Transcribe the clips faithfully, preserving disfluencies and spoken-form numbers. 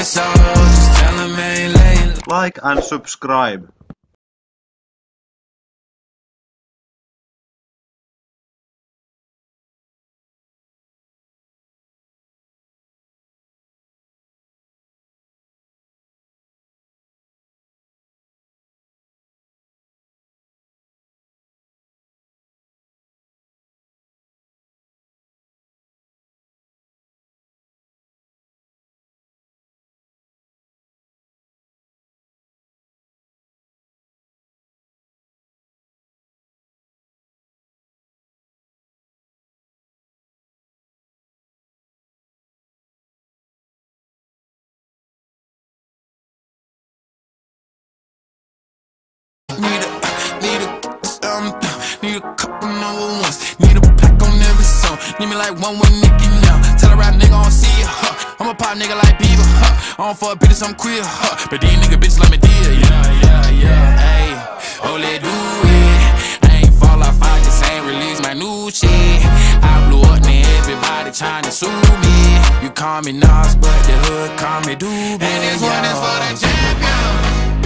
soul, just tell him ain't laying. Like and subscribe. Need a, need a, um, need a couple number ones. Need a pack on every song. Need me like one with Nicki now. Tell a rap nigga I don't see ya, huh. I'm a pop nigga like Bieber, huh. I don't fuck bitches, I'm queer, huh. But these nigga bitches like me dear, yeah, yeah, yeah. Ayy, oh let do it. I ain't fall off, I just ain't release my new shit. I blew up, now everybody tryna sue me. You call me Nas, but the hood call me Doobie. And this one is for the champion.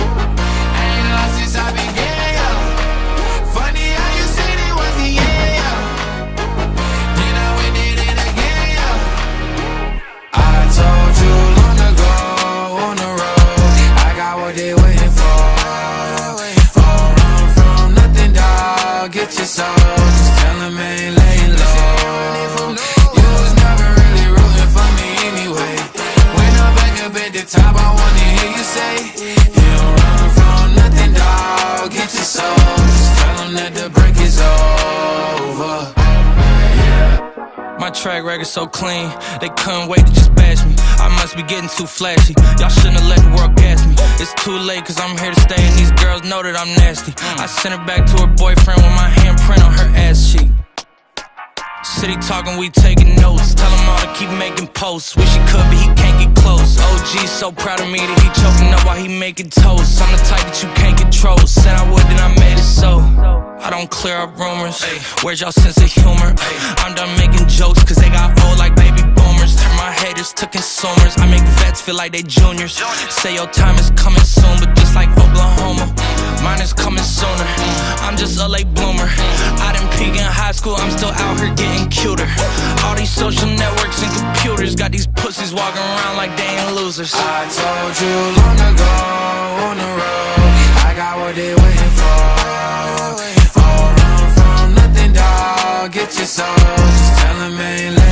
I've been gay, yo. Funny how you said it was the yeah, yo. Then I went did it again, yo. I told you long ago on the road, I got what they waiting for. Don't run from nothing, dog. Get your soul, just tell them ain't laying low. You was never really rooting for me anyway. When I'm back up at the top, I wanna hear you say, you don't run from nothing, dog. Get your soul, just tell them that the break is over. Yeah. My track record so clean, they couldn't wait to just bash me. I must be getting too flashy, y'all shouldn't have let the world gas me. It's too late cause I'm here to stay and these girls know that I'm nasty. I sent her back to her boyfriend with my handprint on her ass cheek. City talking, we taking notes. Tell him all to keep making posts. Wish he could, but he can't get close. O G so proud of me that he choking up while he making toast. I'm the type that you can't control. Said I would, then I made it so. I don't clear up rumors. Where's y'all sense of humor? I'm done making jokes cause they got old like baby boomers. Turn my haters to consumers. I make vets feel like they juniors. Say your time is coming soon, but just like Oklahoma, mine is coming sooner. I'm just a late bloomer. I didn't peak in high school, I'm still out here getting cuter. All these social networks and computers got these pussies walking around like they ain't losers. I told you long ago on the road, I got what they waiting for. Don't run from nothing, dog. Get your soul, just tell them ain't